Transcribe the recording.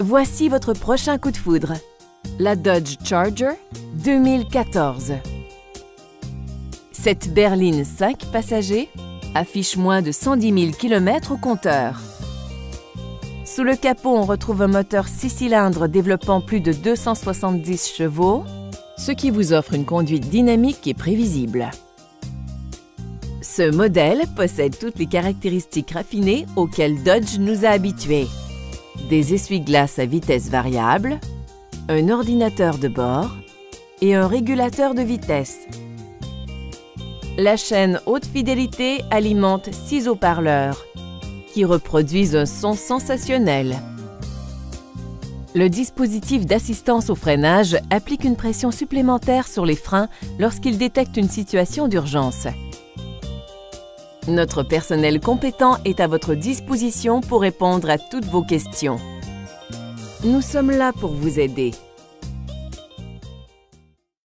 Voici votre prochain coup de foudre. La Dodge Charger 2014. Cette berline 5 passagers affiche moins de 110 000 km au compteur. Sous le capot, on retrouve un moteur 6 cylindres développant plus de 270 chevaux, ce qui vous offre une conduite dynamique et prévisible. Ce modèle possède toutes les caractéristiques raffinées auxquelles Dodge nous a habitués. Des essuie-glaces à vitesse variable, un ordinateur de bord et un régulateur de vitesse. La chaîne haute fidélité alimente 6 haut-parleurs qui reproduisent un son sensationnel. Le dispositif d'assistance au freinage applique une pression supplémentaire sur les freins lorsqu'il détecte une situation d'urgence. Notre personnel compétent est à votre disposition pour répondre à toutes vos questions. Nous sommes là pour vous aider.